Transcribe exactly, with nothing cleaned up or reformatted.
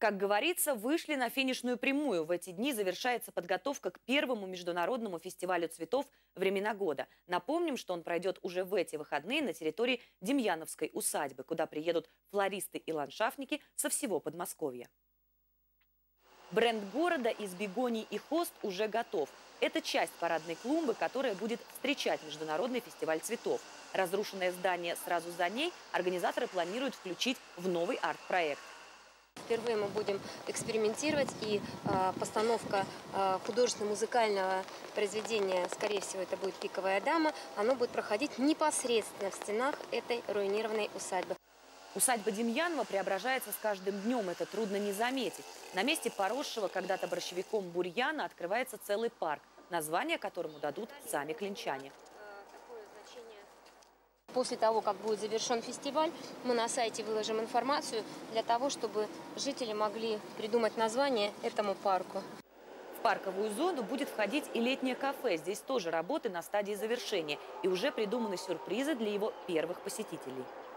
Как говорится, вышли на финишную прямую. В эти дни завершается подготовка к первому международному фестивалю цветов «Времена года». Напомним, что он пройдет уже в эти выходные на территории Демьяновской усадьбы, куда приедут флористы и ландшафтники со всего Подмосковья. Бренд города из бегоний и хост уже готов. Это часть парадной клумбы, которая будет встречать международный фестиваль цветов. Разрушенное здание сразу за ней организаторы планируют включить в новый арт-проект. Впервые мы будем экспериментировать, и э, постановка э, художественно-музыкального произведения, скорее всего, это будет «Пиковая дама», оно будет проходить непосредственно в стенах этой руинированной усадьбы. Усадьба Демьянова преображается с каждым днем, это трудно не заметить. На месте поросшего когда-то борщевиком бурьяна открывается целый парк, название которому дадут сами клинчане. После того, как будет завершен фестиваль, мы на сайте выложим информацию для того, чтобы жители могли придумать название этому парку. В парковую зону будет входить и летнее кафе. Здесь тоже работы на стадии завершения. И уже придуманы сюрпризы для его первых посетителей.